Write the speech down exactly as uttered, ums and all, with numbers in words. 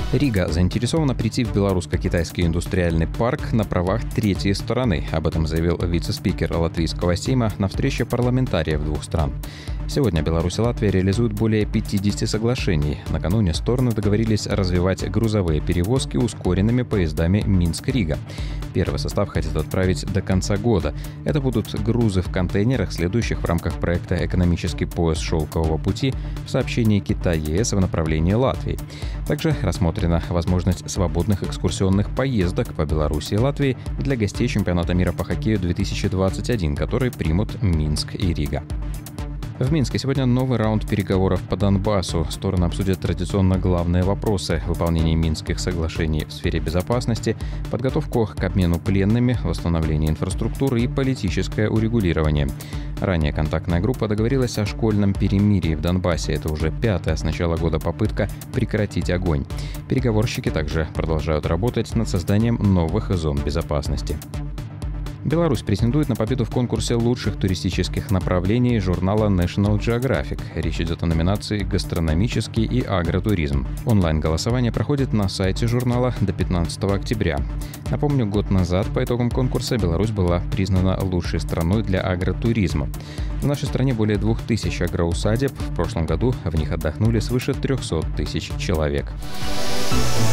Рига заинтересована прийти в белорусско-китайский индустриальный парк на правах третьей стороны. Об этом заявил вице-спикер Латвийского сейма на встрече парламентариев двух стран. Сегодня Беларусь и Латвия реализуют более пятидесяти соглашений. Накануне стороны договорились развивать грузовые перевозки ускоренными поездами Минск-Рига. Первый состав хотят отправить до конца года. Это будут грузы в контейнерах, следующих в рамках проекта «Экономический пояс шелкового пути» в сообщении Китай-ЕС в направлении Латвии. Также рассмотрена возможность свободных экскурсионных поездок по Беларуси и Латвии для гостей чемпионата мира по хоккею две тысячи двадцать один, который примут Минск и Рига. В Минске сегодня новый раунд переговоров по Донбассу. Стороны обсудят традиционно главные вопросы: выполнение Минских соглашений в сфере безопасности, подготовку к обмену пленными, восстановление инфраструктуры и политическое урегулирование. Ранее контактная группа договорилась о школьном перемирии в Донбассе. Это уже пятая с начала года попытка прекратить огонь. Переговорщики также продолжают работать над созданием новых зон безопасности. Беларусь претендует на победу в конкурсе лучших туристических направлений журнала National Geographic. Речь идет о номинации «Гастрономический и агротуризм». Онлайн-голосование проходит на сайте журнала до пятнадцатого октября. Напомню, год назад по итогам конкурса Беларусь была признана лучшей страной для агротуризма. В нашей стране более двух тысяч агроусадеб. В прошлом году в них отдохнули свыше трехсот тысяч человек.